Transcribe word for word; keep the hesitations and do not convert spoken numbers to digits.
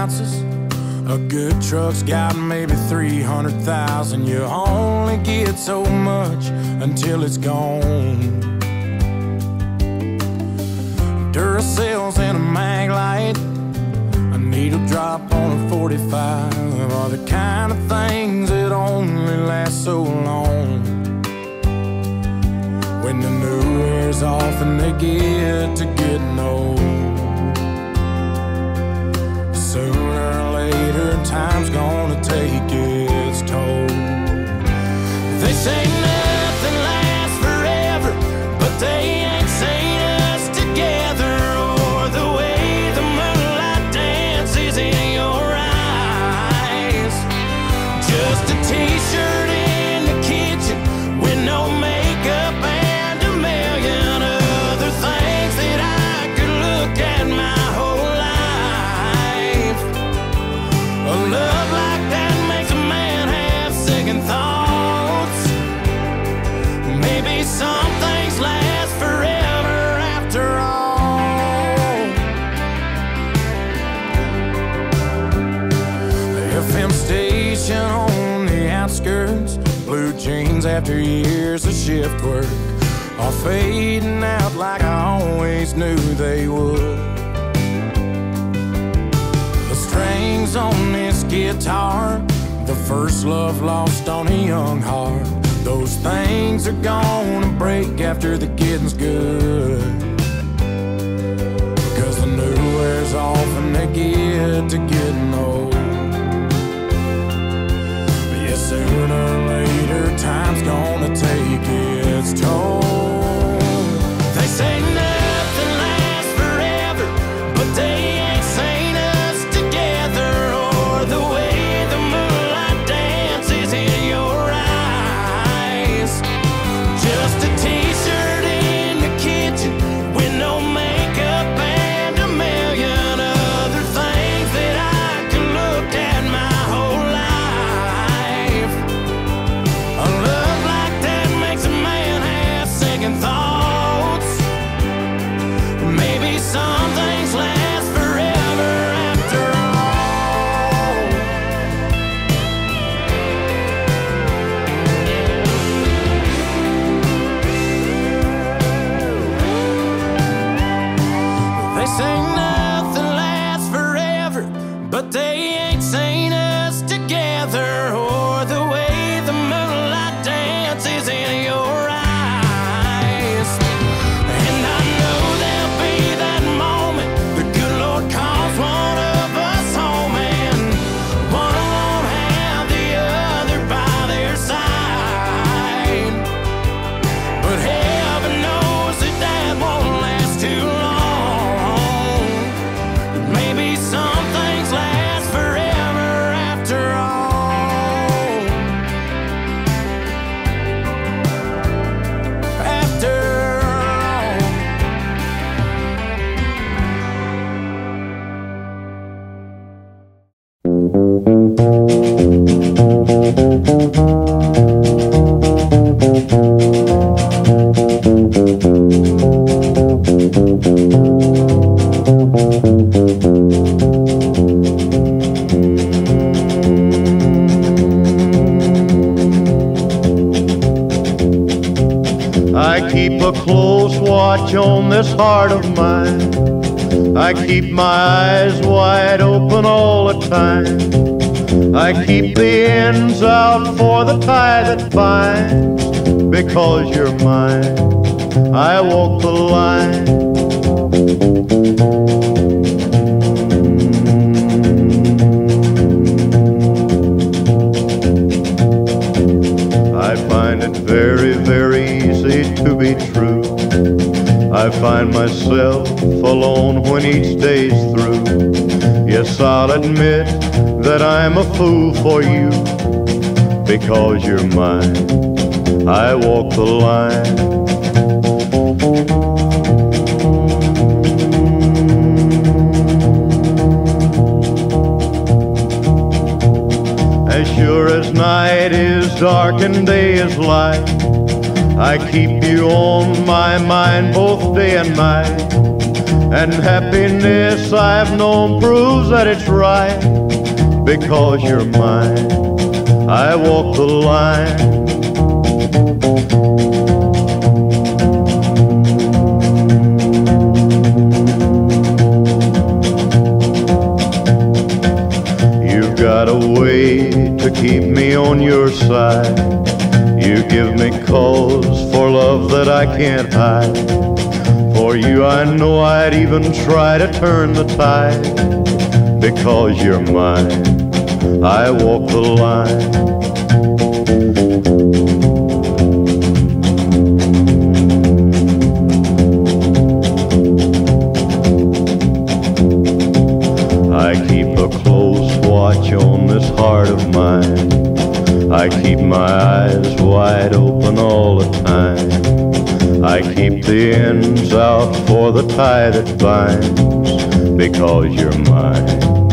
ounces. A good truck's got maybe three hundred thousand. You only get so much until it's gone. Duracells and a mag light, a needle drop on a forty-five are the kind of things that only last so long. When the new wears off and they get to getting old, sooner or later time's gonna take its toll. They say nothing lasts forever, but they ain't seen us together, or the way the moonlight dances in your eyes. Just a t-shirt in the kitchen with no makeup and a million other things that I could look at my whole life. A love like that makes a man have second thoughts. Maybe some things last forever after all. The F M station on the outskirts, blue jeans after years of shift work, are fading out like I always knew they would. The strings on this guitar, the first love lost on a young heart, those things are gonna break after the getting's good. Cause the new wears off and they get to getting old. But yeah, sooner or later time's gonna take its toll. They say nothing lasts forever, but they ain't seen us together, or the way the moonlight dances in your eyes. Just a t-shirt in the kitchen with no makeup and a million other things that I can look at my whole life. A love like that makes a man have second thoughts. Maybe some things last forever after all. They say nothing lasts forever, but they ain't seen us together, or the way the moonlight dances in your eyes. And I know there'll be that moment the good Lord calls one of us home, and one won't have the other by their side. But heaven knows that that won't last too long. Maybe some things last forever after all. After all. I keep a close watch on this heart of mine. I keep my eyes wide open all the time. I keep the ends out for the tie that binds. Because you're mine, I walk the line. I find it very, very easy to be true. I find myself alone when each day's through. Yes, I'll admit that I'm a fool for you. Because you're mine, I walk the line. As sure as night is dark and day is light, I keep you on my mind both day and night. And happiness I've known proves that it's right. Because you're mine, I walk the line. You've got a way to keep me on your side. You give me cause for love that I can't hide. For you I know I'd even try to turn the tide. Because you're mine, I walk the line. I keep a close watch on this heart of mine. I keep my eyes wide open all the time. I keep the ends out for the tie that binds. Because you're mine,